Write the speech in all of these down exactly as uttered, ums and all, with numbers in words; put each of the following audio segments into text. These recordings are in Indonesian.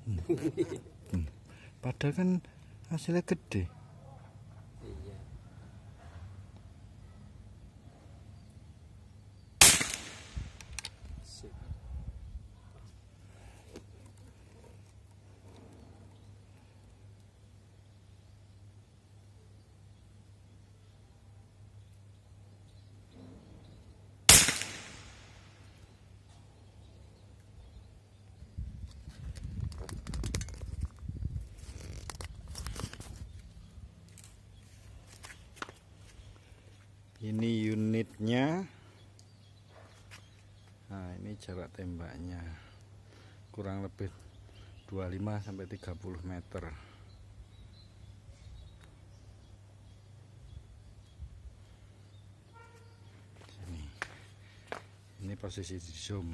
hmm. Padahal kan hasilnya gede. Iya. Sip. Ini unitnya. Nah, ini jarak tembaknya kurang lebih dua puluh lima sampai tiga puluh meter. Ini, ini posisi zoom.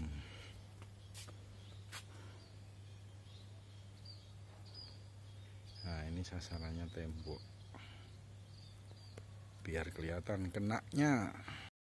Nah, ini sasarannya tembok. Biar kelihatan kenanya.